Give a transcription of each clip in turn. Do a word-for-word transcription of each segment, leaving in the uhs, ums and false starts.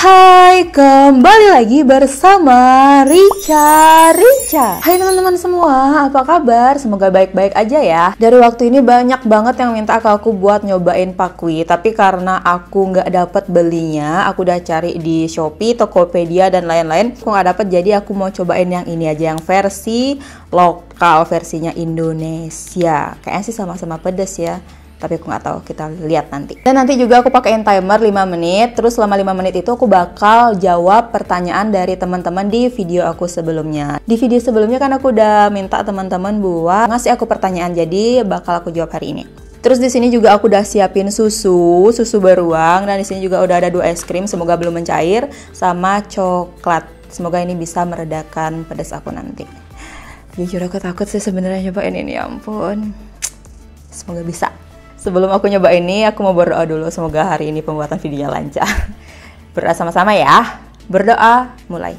Hai, kembali lagi bersama Rica Rica. Hai teman-teman semua, apa kabar? Semoga baik-baik aja ya. Dari waktu ini banyak banget yang minta ke aku buat nyobain Pakui, tapi karena aku nggak dapet belinya, aku udah cari di Shopee, Tokopedia dan lain-lain, aku nggak dapet. Jadi aku mau cobain yang ini aja, yang versi lokal, versinya Indonesia. Kayaknya sih sama-sama pedes ya, tapi aku nggak tahu, kita lihat nanti. Dan nanti juga aku pakein timer lima menit, terus selama lima menit itu aku bakal jawab pertanyaan dari teman-teman di video aku sebelumnya. Di video sebelumnya kan aku udah minta teman-teman buat ngasih aku pertanyaan, jadi bakal aku jawab hari ini. Terus di sini juga aku udah siapin susu, susu beruang, dan di sini juga udah ada dua es krim, semoga belum mencair, sama coklat. Semoga ini bisa meredakan pedas aku nanti. Jujur aku takut sih sebenarnya nyobain ini, ya ampun. Semoga bisa. Sebelum aku nyoba ini, aku mau berdoa dulu. Semoga hari ini pembuatan videonya lancar. Berdoa sama-sama ya. Berdoa, mulai.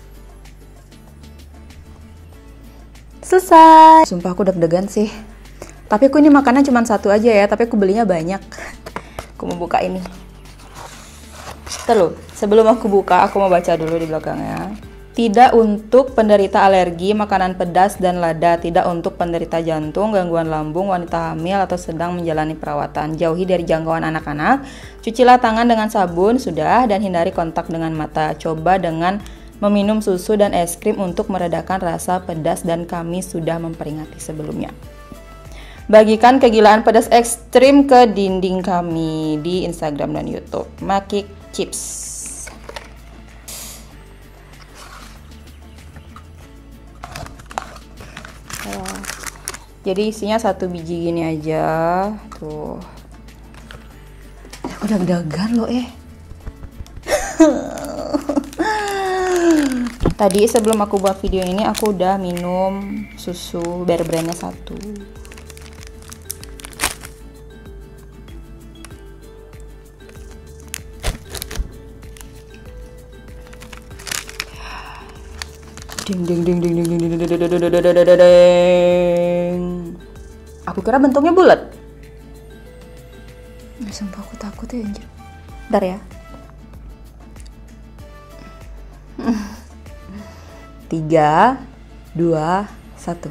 Selesai. Sumpah aku deg-degan sih. Tapi aku ini makannya cuma satu aja ya. Tapi aku belinya banyak. Aku mau buka ini. Terus, sebelum aku buka, aku mau baca dulu di belakangnya. Tidak untuk penderita alergi, makanan pedas dan lada. Tidak untuk penderita jantung, gangguan lambung, wanita hamil atau sedang menjalani perawatan. Jauhi dari jangkauan anak-anak. Cucilah tangan dengan sabun, sudah, dan hindari kontak dengan mata. Coba dengan meminum susu dan es krim untuk meredakan rasa pedas, dan kami sudah memperingati sebelumnya. Bagikan kegilaan pedas ekstrim ke dinding kami di Instagram dan YouTube. Makik Chips. Jadi isinya satu biji gini aja. Tuh. Aku deg-degan loh eh. Tadi sebelum aku buat video ini aku udah minum susu Bear Brandnya satu. Ding ding ding ding ding ding ding ding ding ding ding. Aku kira bentuknya bulat. Sumpah aku takut ya anjir. Bentar ya. Tiga, dua, satu.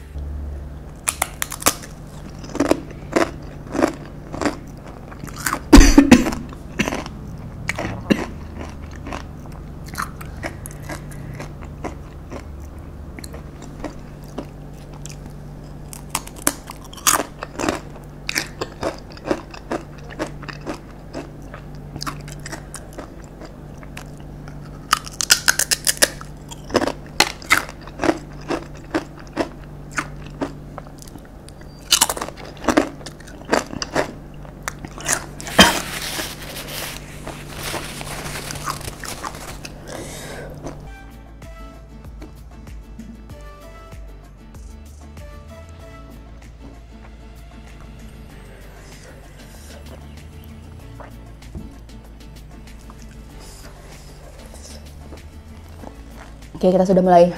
Oke, kita sudah mulai.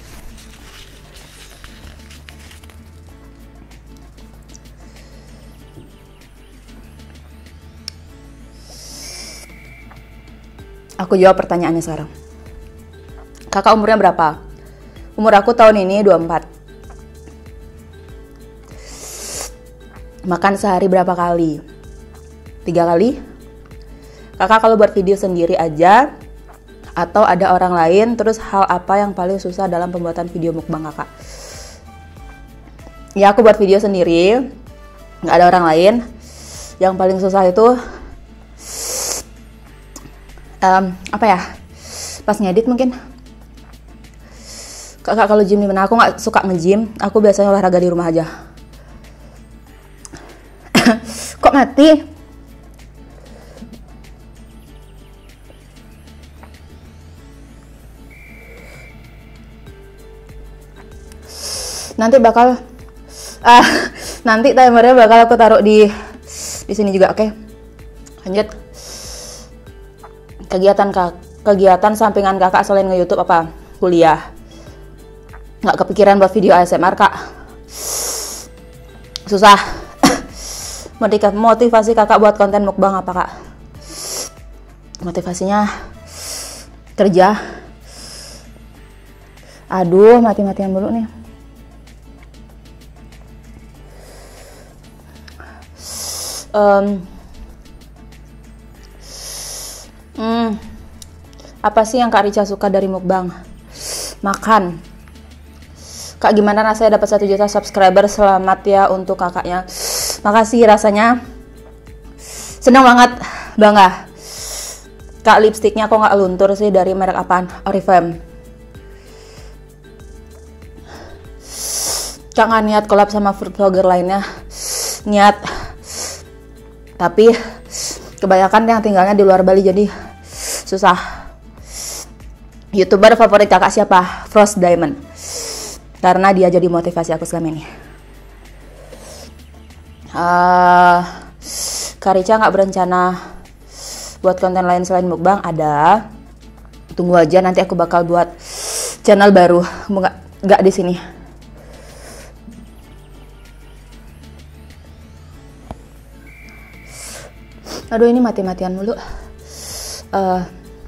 Aku jawab pertanyaannya sekarang. Kakak umurnya berapa? Umur aku tahun ini dua puluh empat. Makan sehari berapa kali? Tiga kali? Kakak kalau buat video sendiri aja atau ada orang lain, terus hal apa yang paling susah dalam pembuatan video mukbang kakak? Ya aku buat video sendiri, nggak ada orang lain. Yang paling susah itu um, apa ya? Pas ngedit mungkin. Kakak kalau gym di mana? Aku nggak suka nge-gym, aku biasanya olahraga di rumah aja. Kok mati? Nanti bakal ah nanti timernya bakal aku taruh di di sini juga, oke? Okay? Lanjut. Kegiatan kak kegiatan sampingan kakak selain nge-YouTube apa? Kuliah. Nggak kepikiran buat video A S M R kak? Susah. Motivasi kakak buat konten mukbang apa kak? Motivasinya kerja. Aduh, mati-matian dulu nih. Um, hmm, apa sih yang Kak Rica suka dari mukbang? Makan. Kak, gimana rasanya dapat satu juta subscriber? Selamat ya untuk kakaknya. Makasih, rasanya senang banget, bangga. Kak, lipstiknya kok nggak luntur sih, dari merek apaan? Oriflame. Kak nggak niat collab sama food vlogger lainnya? Niat, tapi kebanyakan yang tinggalnya di luar Bali jadi susah. YouTuber favorit kakak siapa? Frost Diamond, karena dia jadi motivasi aku selama ini. Uh, Kak Rica nggak berencana buat konten lain selain mukbang? Ada. Tunggu aja, nanti aku bakal buat channel baru. Nggak nggak di sini. Aduh, ini mati-matian mulu. Uh,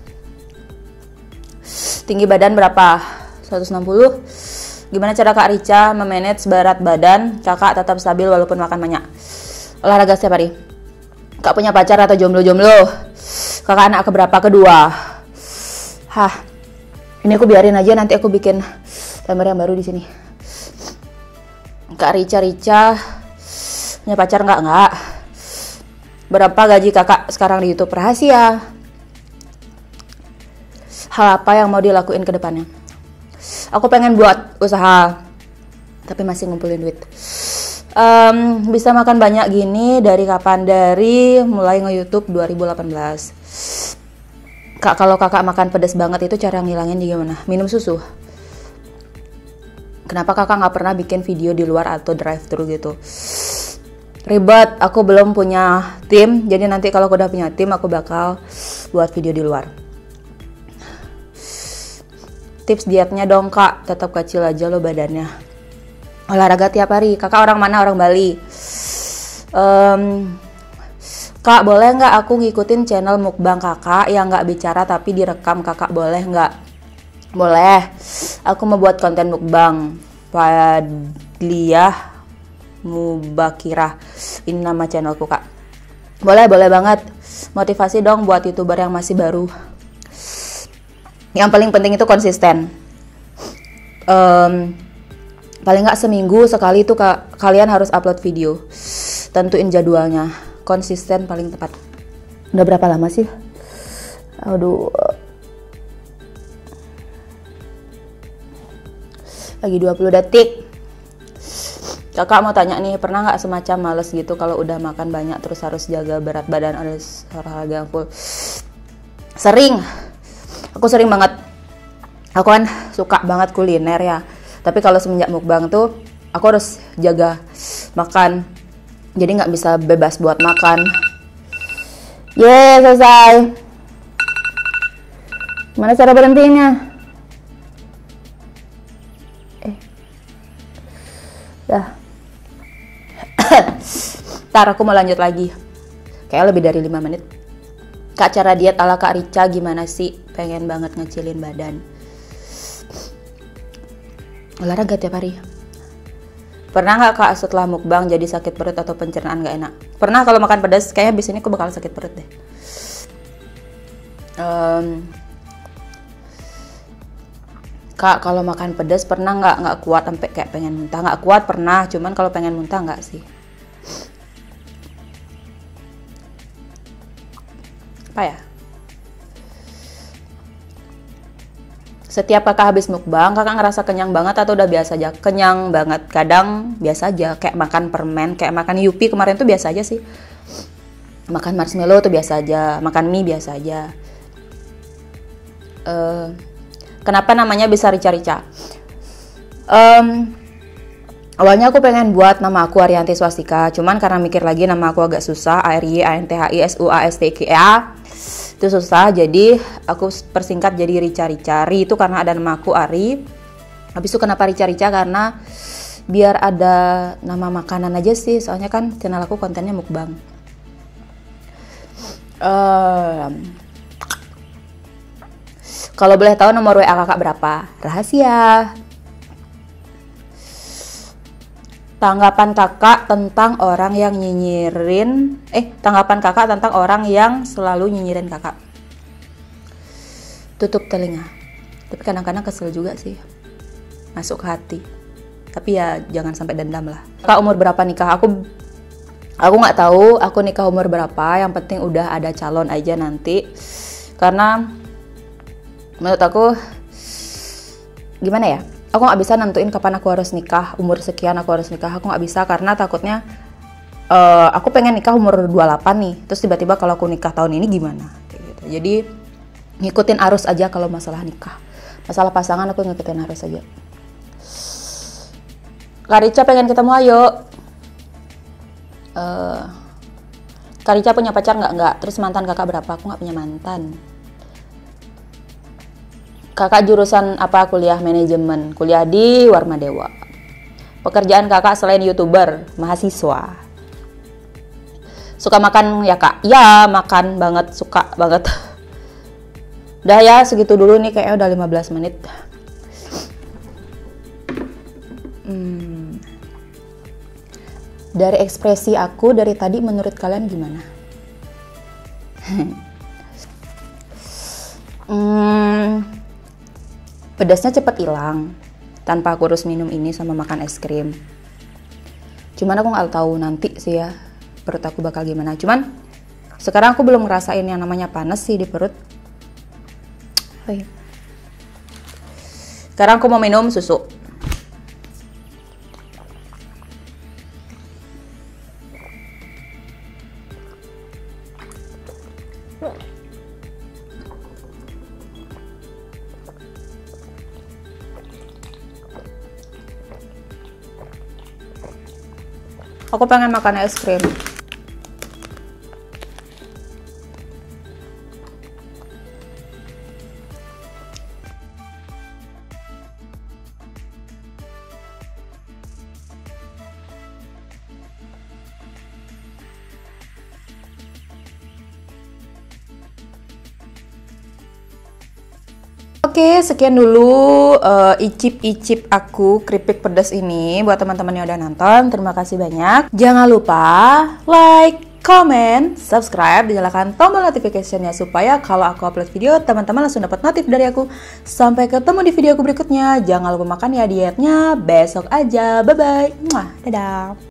tinggi badan berapa? seratus enam puluh. Gimana cara Kak Rica memanage berat badan kakak tetap stabil walaupun makan banyak? Olahraga setiap hari. Kak punya pacar atau jomblo-jomblo? Kakak anak keberapa? Kedua. Hah. Ini aku biarin aja, nanti aku bikin timer yang baru di sini. Kak Rica Rica punya pacar nggak? Nggak. Berapa gaji kakak sekarang di YouTube? Rahasia. Hal apa yang mau dilakuin ke depannya? Aku pengen buat usaha, tapi masih ngumpulin duit. Um, bisa makan banyak gini dari kapan? Dari mulai nge-YouTube dua ribu delapan belas. Kak, kalau kakak makan pedas banget itu cara ngilangin gimana? Minum susu. Kenapa kakak nggak pernah bikin video di luar atau drive-thru gitu? Ribet, aku belum punya tim, jadi nanti kalau aku udah punya tim aku bakal buat video di luar. Tips dietnya dong kak, tetap kecil aja lo badannya. Olahraga tiap hari. Kakak orang mana? Orang Bali. um, Kak, boleh nggak aku ngikutin channel mukbang kakak yang nggak bicara tapi direkam? Kakak boleh nggak? Boleh. Aku mau buat konten mukbang. Fadliah Mubakirah, ini nama channelku kak. Boleh, boleh banget. Motivasi dong buat youtuber yang masih baru. Yang paling penting itu konsisten. um, Paling nggak seminggu sekali itu ka kalian harus upload video. Tentuin jadwalnya. Konsisten paling tepat. Udah berapa lama sih? Aduh, lagi dua puluh detik. Kakak mau tanya nih, pernah nggak semacam males gitu kalau udah makan banyak terus harus jaga berat badan, harus olahraga full? Sering, aku sering banget. Aku kan suka banget kuliner ya. Tapi kalau semenjak mukbang tuh aku harus jaga makan. Jadi nggak bisa bebas buat makan. Yeay, selesai. Mana cara berhentinya? Eh, dah. Ntar aku mau lanjut lagi. Kayak lebih dari lima menit. Kak, cara diet ala Kak Rica gimana sih? Pengen banget ngecilin badan. Olahraga tiap hari. Pernah nggak kak setelah mukbang jadi sakit perut atau pencernaan nggak enak? Pernah. Kalau makan pedas kayaknya abis ini aku bakal sakit perut deh. Um, Kak, kalau makan pedas pernah nggak nggak kuat sampai kayak pengen muntah? Nggak kuat pernah, cuman kalau pengen muntah nggak sih. Apa ya? Setiap kakak habis mukbang, kakak ngerasa kenyang banget atau udah biasa aja? Kenyang banget, kadang biasa aja, kayak makan permen, kayak makan Yupi kemarin tuh biasa aja sih. Makan marshmallow tuh biasa aja, makan mie biasa aja. Uh, kenapa namanya bisa Rica Rica? Um, awalnya aku pengen buat nama aku Arianti Swastika, cuman karena mikir lagi nama aku agak susah, A R Y A N T H I S U A S T K A. Itu susah, jadi aku persingkat jadi Rica Rica. Ri itu karena ada nama aku Ari. Habis itu kenapa Rica Rica? Karena biar ada nama makanan aja sih, soalnya kan channel aku kontennya mukbang. Um, Kalau boleh tahu nomor W A kakak berapa? Rahasia. Tanggapan kakak tentang orang yang nyinyirin, eh tanggapan kakak tentang orang yang selalu nyinyirin kakak. Tutup telinga. Tapi kadang-kadang kesel juga sih, masuk ke hati. Tapi ya jangan sampai dendam lah. Kakak umur berapa nikah? Aku aku nggak tahu. Aku nikah umur berapa. Yang penting udah ada calon aja nanti. Karena menurut aku gimana ya? Aku nggak bisa nentuin kapan aku harus nikah, umur sekian aku harus nikah, aku nggak bisa karena takutnya uh, aku pengen nikah umur dua puluh delapan nih, terus tiba-tiba kalau aku nikah tahun ini gimana? Kayak gitu. Jadi ngikutin arus aja kalau masalah nikah, masalah pasangan aku ngikutin arus aja. Kak Rica pengen ketemu, ayo. Uh, Kak Rica punya pacar nggak? Nggak. Terus mantan kakak berapa? Aku nggak punya mantan. Kakak jurusan apa? Kuliah manajemen, kuliah di Warma Dewa. Pekerjaan kakak selain YouTuber, mahasiswa. Suka makan ya kak? Ya makan banget, suka banget. Udah ya segitu dulu nih, kayaknya udah lima belas menit. Hmm. Dari ekspresi aku dari tadi menurut kalian gimana? hmm. Pedasnya cepet hilang tanpa aku harus minum ini sama makan es krim. Cuman aku nggak tahu nanti sih ya perut aku bakal gimana. Cuman sekarang aku belum ngerasain yang namanya panas sih di perut. Oh iya. Sekarang aku mau minum susu. Aku pengen makan es krim. Oke, sekian dulu uh, icip-icip aku keripik pedas ini buat teman-teman yang udah nonton. Terima kasih banyak. Jangan lupa like, comment, subscribe, dan nyalakan tombol notification-nya supaya kalau aku upload video, teman-teman langsung dapat notif dari aku. Sampai ketemu di video aku berikutnya. Jangan lupa makan ya dietnya. Besok aja. Bye-bye. Dadah.